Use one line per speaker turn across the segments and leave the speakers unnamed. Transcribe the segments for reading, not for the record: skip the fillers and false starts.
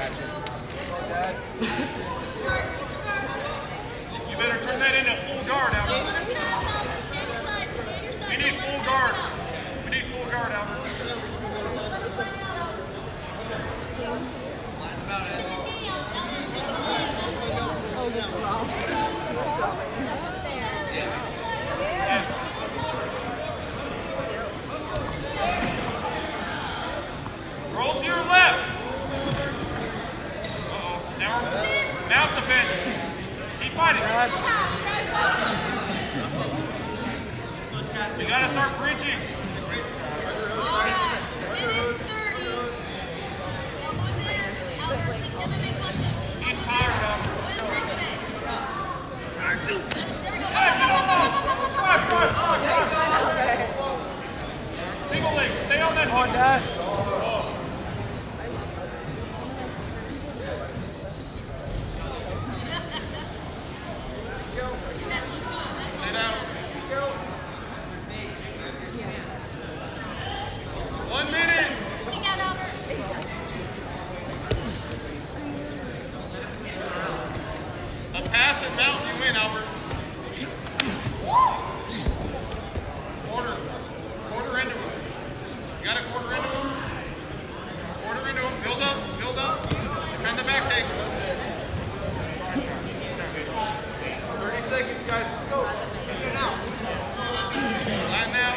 You better turn that into full guard, Albert. We need full guard. We need full guard, Albert. Roll to your left. Uh-oh. Now defense. Keep fighting. We gotta start bridging. He's tired, Albert. Single leg. Stay on that.
Come on, Dad.
Sit down. 1 minute. A pass and mount, you win, Albert. Quarter into him. You got a quarter into him? Quarter into him. Build up, build up. Defend the back take.
30 seconds, guys. Let's go.
Line now.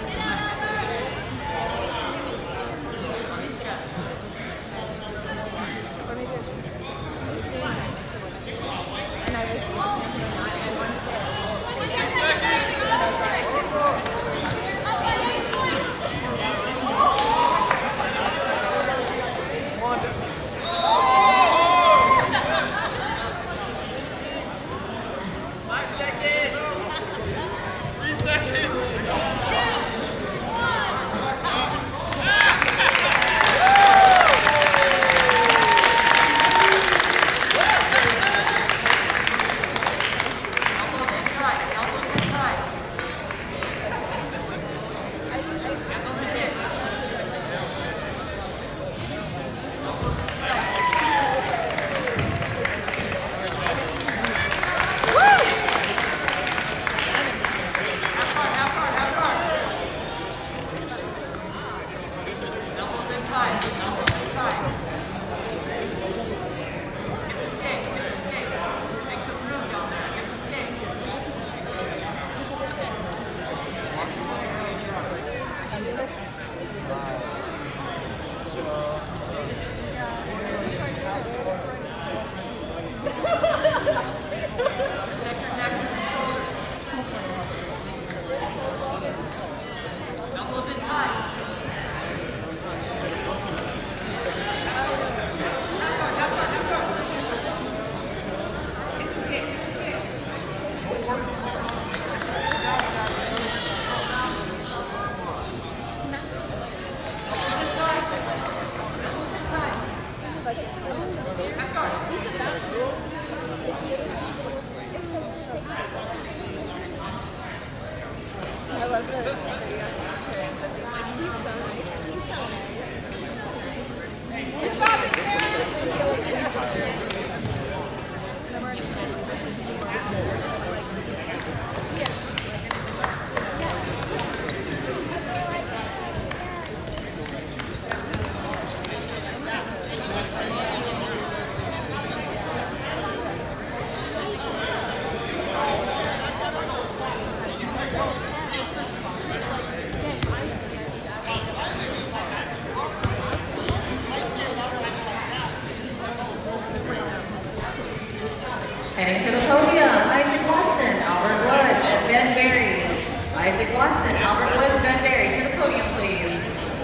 I love
Heading to the podium, Isaac Watson, Albert Woods, and Ben Berry. Isaac Watson, Albert Woods, Ben Berry, to the podium, please.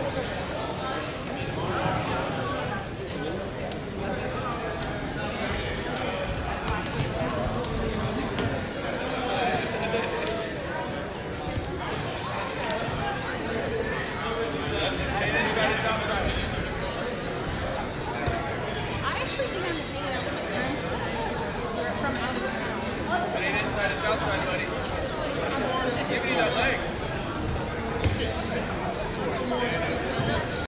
Inside, it's outside, buddy. Just give me that leg.